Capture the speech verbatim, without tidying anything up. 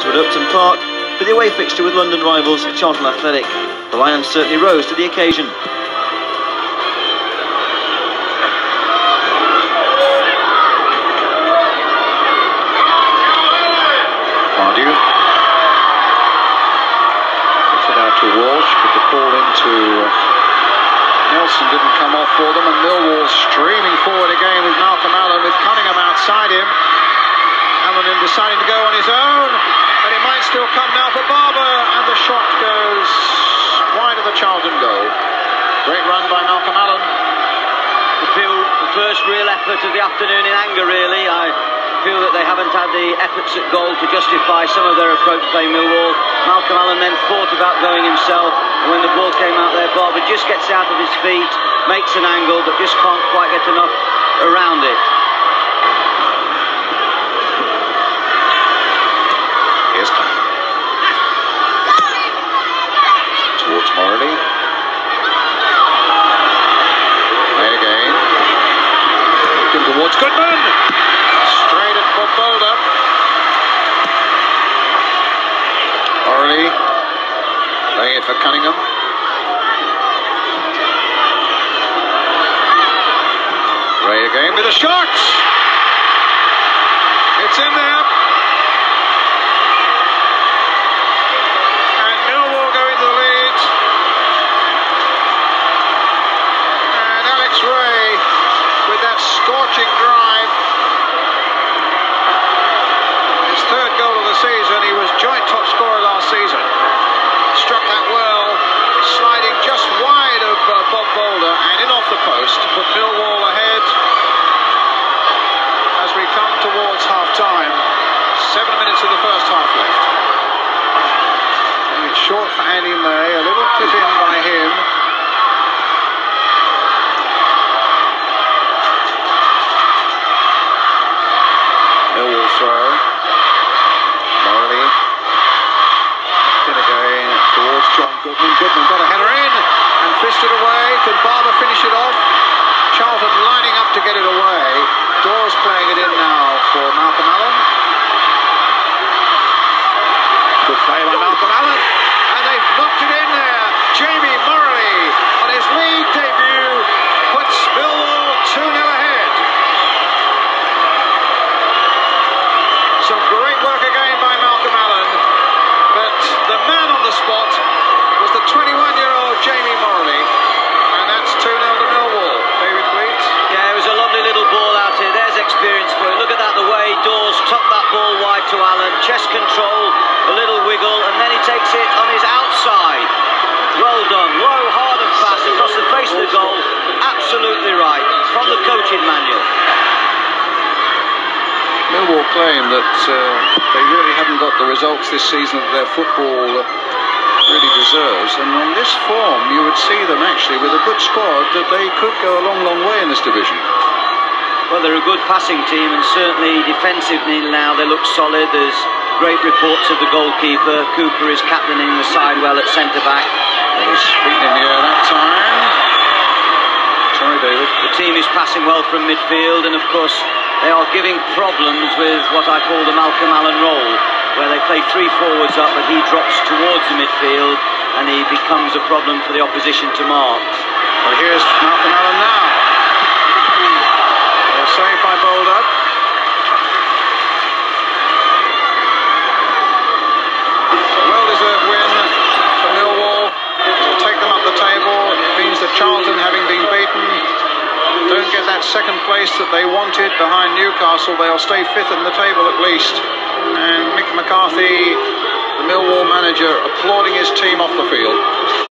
Oxford Upton Park for the away fixture with London rivals Charlton Athletic. The Lions certainly rose to the occasion. Pardew puts it out to Walsh, but the ball into Nelson didn't come off for them, and Millwall streaming forward again with Malcolm Allen, with Cunningham outside him. Allen deciding to go on his own, but it might still come now for Barber, and the shot goes wide of the Charlton goal. Great run by Malcolm Allen. I feel the first real effort of the afternoon in anger, really. I feel that they haven't had the efforts at goal to justify some of their approach playing Millwall. Malcolm Allen then thought about going himself, and when the ball came out there, Barber just gets out of his feet, makes an angle, but just can't quite get enough around it. Here's time. Towards Morley. Play again. Looking towards Goodman. Straight at Bob Boulder. Morley. Playing it for Cunningham. Ray again with a shot. It's in there. Ray with that scorching drive, his third goal of the season. He was joint top scorer last season. Struck that well, sliding just wide of uh, Bob Boulder and in off the post to put Millwall ahead as we come towards half time. Seven minutes of the first half left. And it's short for Andy May, a little clip in by him. Millwall throw. Morley. In again towards John Goodman. Goodman got a header in and fisted away. Could Barber finish it off? Charlton lining up to get it away. Dawes playing it in now for Malcolm Allen. Good play by Malcolm Allen. And they've knocked it in there. Jamie Morley on his league debut puts Millwall two nil ahead. Some great work again by Malcolm Allen, but the man on the spot was the twenty-one-year-old Jamie Morley, and that's two nil to Millwall. David Fleet? Yeah, it was a lovely little ball out here. There's experience for it. Look at that, the way Dawes tucked that ball wide to Allen. Chest control, a little wiggle, and then he takes it on his outside. Well done. Low, hard and fast across the face of the goal. Absolutely right. From the coaching manual. Millwall claim that uh, they really haven't got the results this season that their football uh, really deserves, and on this form you would see them actually with a good squad that they could go a long, long way in this division. Well, they're a good passing team, and certainly defensively now they look solid. There's great reports of the goalkeeper. Cooper is captaining the side well at centre-back. He's beaten in the air that time. Sorry, David. The team is passing well from midfield, and of course they are giving problems with what I call the Malcolm Allen role, where they play three forwards up, but he drops towards the midfield and he becomes a problem for the opposition to mark. Well, here's Malcolm Allen now. Well, saved by Boulder. A well-deserved win for Millwall. It will take them up the table. It means that Charlton, having been beaten, don't get that second place that they wanted behind Newcastle. They'll stay fifth in the table at least. And Mick McCarthy, the Millwall manager, applauding his team off the field.